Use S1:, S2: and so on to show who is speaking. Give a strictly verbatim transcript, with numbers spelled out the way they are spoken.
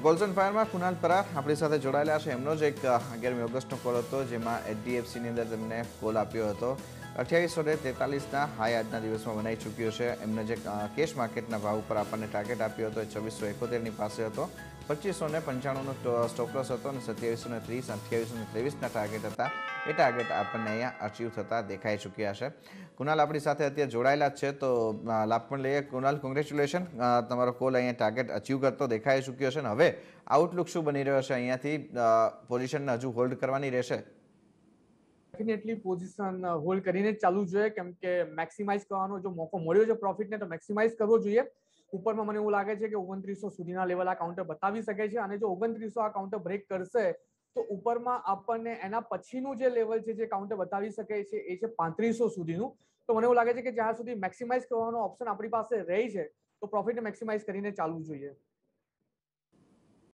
S1: તો calls and ફાયરમાં કુનાલ પરાર આપણી સાથે જોડાયેલા છે। એમનો જ એક અગિયારમી ઓગસ્ટનો કોલ હતો, જેમાં એચડીએફસીની અંદર તેમને કોલ આપ્યો હતો। અઠ્યાવીસો ને તેતાલીસના હાઈ આજના દિવસમાં બનાવી ચૂક્યો છે। એમને જે કેશ માર્કેટના ભાવ ઉપર આપણને ટાર્ગેટ આપ્યો હતો એ છવ્વીસો એકોતેરની પાસે હતો। પચીસો ને પંચાણુંનો સ્ટોપલોસ હતો અને સત્યાવીસો ને ત્રીસ અઠ્યાવીસો ને ત્રેવીસના ટાર્ગેટ હતા। એ ટાર્ગેટ આપણને અહીંયા અચીવ થતા દેખાઈ ચૂક્યા છે। કુનાલ આપણી સાથે અત્યારે જોડાયેલા જ છે, તો લાભ પણ લઈએ। કુનાલ, કોંગ્રેચ્યુલેશન, તમારો કોલ અહીંયા ટાર્ગેટ અચીવ કરતો દેખાઈ ચૂક્યો છે ને હવે આઉટલુક શું બની રહ્યો છે? અહીંયાથી પોઝિશનને હજુ હોલ્ડ કરવાની રહેશે?
S2: ડેફિનેટલી પોઝિશન હોલ્ડ કરીને જ ચાલવું જોઈએ, કેમ કે મેક્સિમાઇઝ કરવાનો જો મોકો મળ્યો છે પ્રોફિટને તો મેક્સિમાઇઝ કરવો જોઈએ। ઉપરમાં મને એવું લાગે છે કે ઓગણત્રીસો સુધીના લેવલ આ કાઉન્ટર બતાવી શકે છે, અને જો ઓગણત્રીસો આ કાઉન્ટર બ્રેક કરશે તો ઉપરમાં આપણને એના પછીનું જે લેવલ છે જે કાઉન્ટર બતાવી શકે છે એ છે પાંત્રીસો સુધીનું। તો મને એવું લાગે છે કે જ્યાં સુધી મેક્સિમાઇઝ કરવાનો ઓપ્શન આપણી પાસે રહી છે તો પ્રોફિટને મેક્સિમાઇઝ કરીને ચાલવું જોઈએ।